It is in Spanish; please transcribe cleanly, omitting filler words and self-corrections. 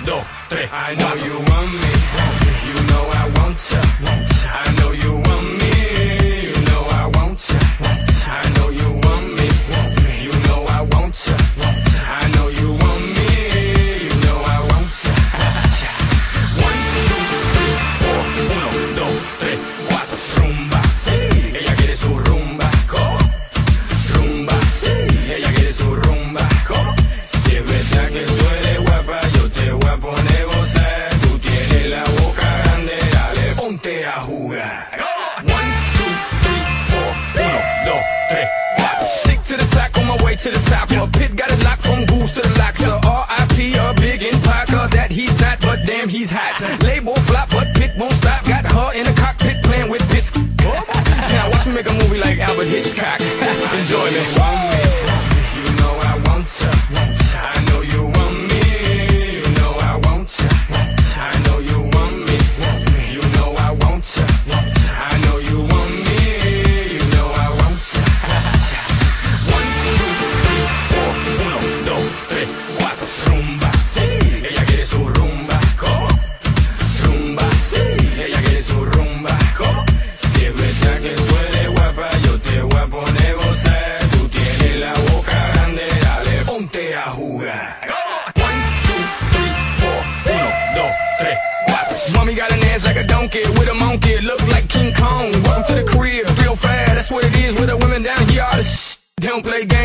dos, tres. I know you want me, you know I want ya. I know you want me, you know I want ya. I know you want me, you know I want ya. I know you want me, you know I want ya. 1, 2, 3, 4, 1, 2, 3, 4, rumba. Ella quiere su rumba, rumba. Ella quiere su rumba, si es verdad que tú eres guapa, yo te voy a poner gozar. Tú tienes la boca grande, dale, ponte a jugar. 1, 2, 3, 4, 1, 2, 3, 4. Stick to the track on my way to the top. A pit got it locked from goose to the locks. R.I.P. a big in Parker that he's not, but damn he's hot. Label flop, but Pit won't stop. Got her in the cockpit playing with bits. Now watch me make a movie like Albert Hitchcock. Enjoy me. You know I want ya. I know you want me. You know I want ya. I know you want me. You know I want ya. I know you want me. You know I want ya. 1, 2, 3, 4, 1, 2, 3, 4, rumba. Ella quiere su rumba, rumba. Ella quiere su rumba, si es verdad que tú eres guapa, yo te voy a poner gozar. Tú tienes la boca grande, dale, ponte a jugar. 1, 2, 3, 4, 1, 2, 3, 4. Mommy got an ass like a donkey with a monkey, look like King Kong. Welcome to the crib, real fast, that's what it is with the women down here. All the they don't play games.